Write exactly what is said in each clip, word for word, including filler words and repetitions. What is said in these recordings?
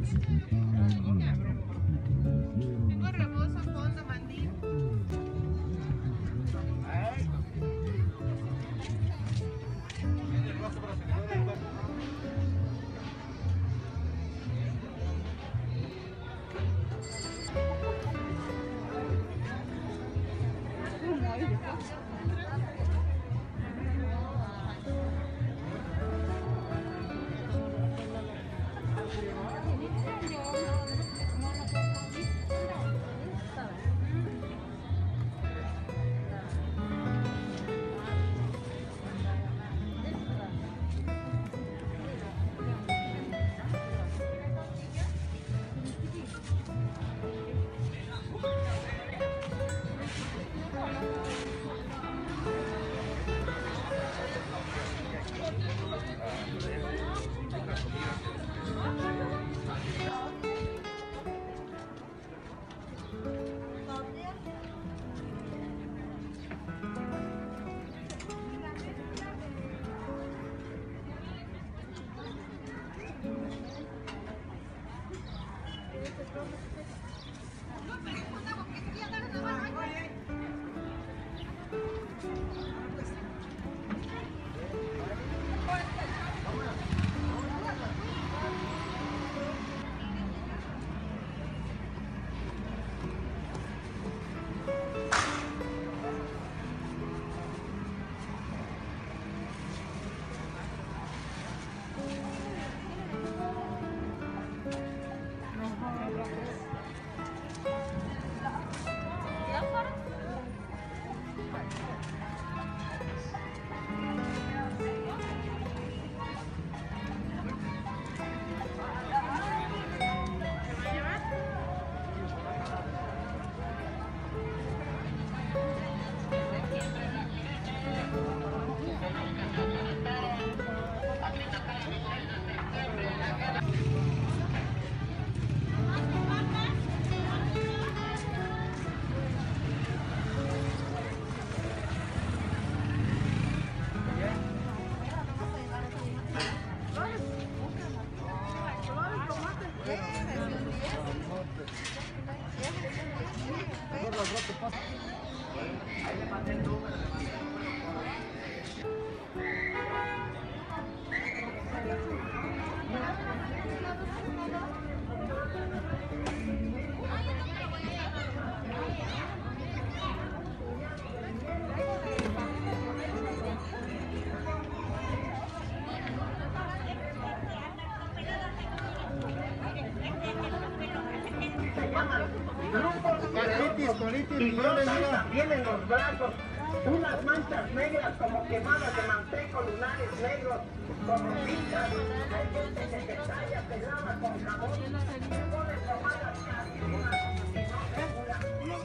Un rebozo, fondo, mandil. Y notan también en los brazos unas manchas negras como quemadas de manteco, lunares negros, como pintas. Hay gente que se talla, se lava con jabón, se pone pomadas carísimas y no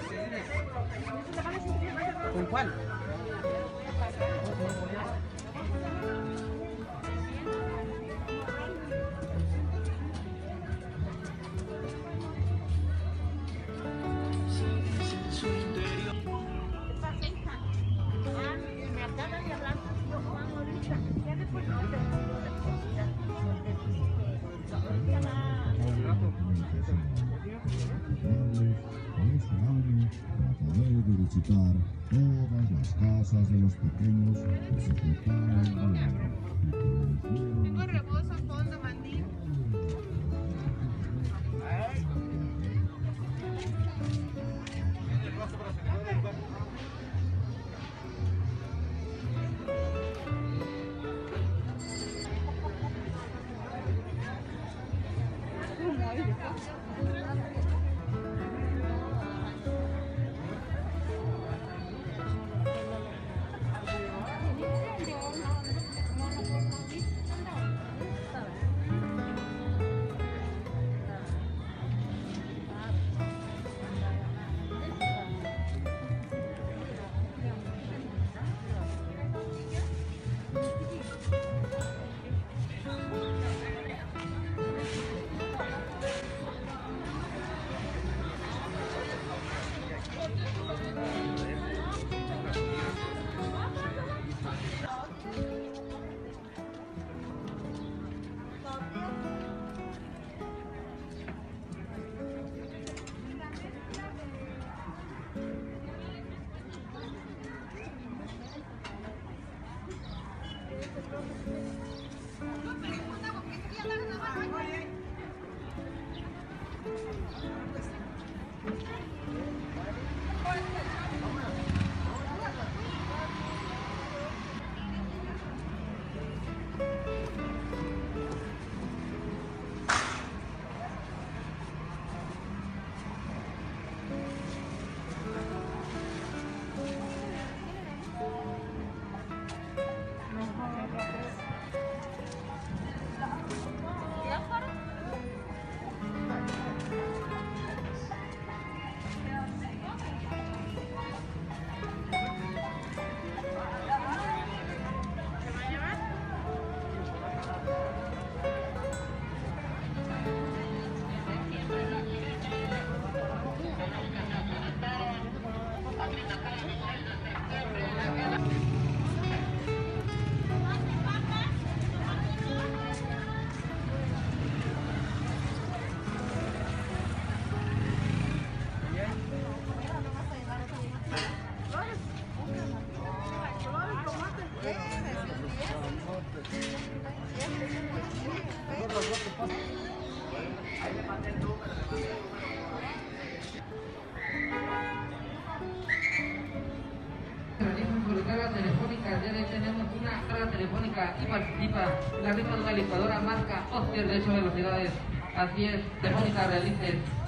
se cura. ¿Con cuál? De visitar todas las casas de los pequeños que se juntaron y que Un rebozo, fondo, mandil. Realizan su recarga telefónica, ya le tenemos una carga telefónica y participa la rifa de una licuadora marca Oster de ocho velocidades. Así es, telefónica realice